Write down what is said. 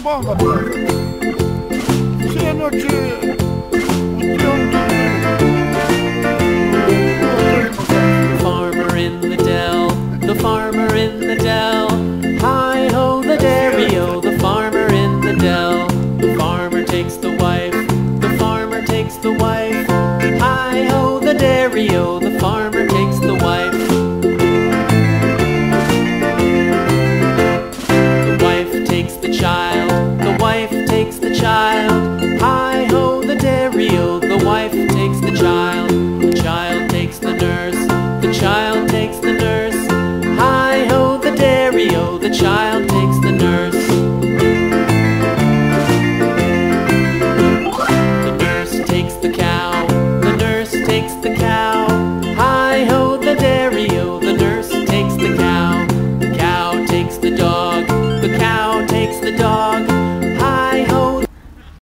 반갑다. 새노치 Farmer in the dell, the farmer in the dell. Hi-ho the dairy-o, the farmer in the dell. The farmer takes the wife, the farmer takes the wife. Hi-ho the dairy-o, the farmer takes the wife. The wife takes the child, the wife takes the child. Hi-ho the dairy-o, the wife takes the child. The child takes the nurse, the child takes the nurse. Hi-ho the dairy-o, the child takes the nurse. The nurse takes the cow, the nurse takes the cow. Hi-ho the dairy-o, the nurse takes the cow. The cow takes the dog, the cow takes the dog.